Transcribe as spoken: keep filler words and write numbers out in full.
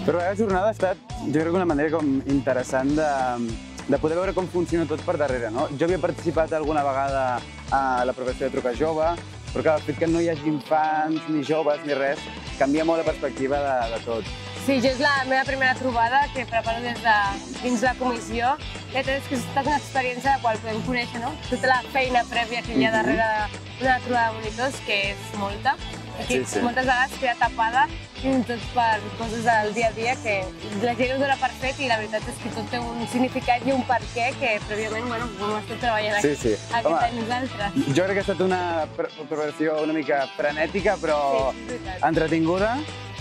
Però la jornada ha estat, jo crec, una manera com interessant de, de poder veure com funciona tot per darrere, no? Jo havia participat alguna vegada a la professió de Truca Jove, però clar, el fet que no hi hagi infants, ni joves, ni res, canvia molt la perspectiva de, de tot. Sí, jo és la meva primera trobada que preparo des de dins la comissió. La veritat és que ha estat una experiència de la qual podem conèixer, no? Tota la feina prèvia que hi ha darrere d'una trobada de monitors, que és molta, i que sí, sí. moltes vegades queda tapada, fins i tot per coses del dia a dia que la gent ho dona per fet i la veritat és que tot té un significat i un perquè que prèviament, bueno, ho estem treballant sí, sí. aquest Home, any nosaltres. Jo crec que ha estat una preparació una mica frenètica, però sí, entretinguda.